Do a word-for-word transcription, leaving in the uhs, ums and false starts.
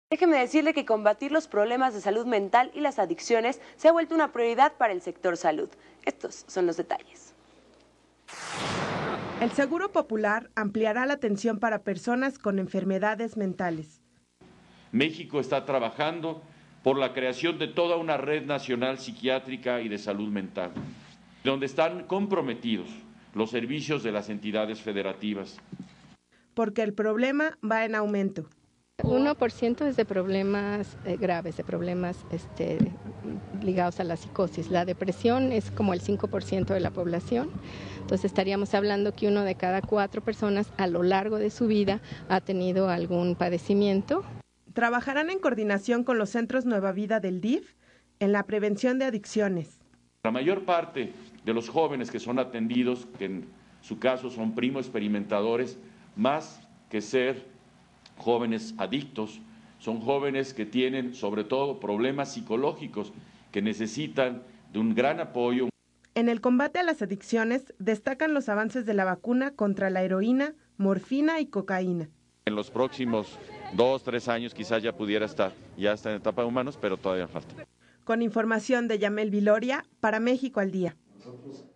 Déjeme decirle que combatir los problemas de salud mental y las adicciones se ha vuelto una prioridad para el sector salud. Estos son los detalles. El Seguro Popular ampliará la atención para personas con enfermedades mentales. México está trabajando por la creación de toda una red nacional psiquiátrica y de salud mental, donde están comprometidos los servicios de las entidades federativas. Porque el problema va en aumento. uno por ciento es de problemas eh, graves, de problemas este, ligados a la psicosis. La depresión es como el cinco por ciento de la población. Entonces estaríamos hablando que uno de cada cuatro personas a lo largo de su vida ha tenido algún padecimiento. Trabajarán en coordinación con los centros Nueva Vida del D I F en la prevención de adicciones. La mayor parte de los jóvenes que son atendidos, que en su caso son primo experimentadores, más que ser jóvenes adictos, son jóvenes que tienen sobre todo problemas psicológicos que necesitan de un gran apoyo. En el combate a las adicciones destacan los avances de la vacuna contra la heroína, morfina y cocaína. En los próximos dos, tres años quizás ya pudiera estar, ya está en etapa de humanos, pero todavía falta. Con información de Yamel Viloria, para México al Día.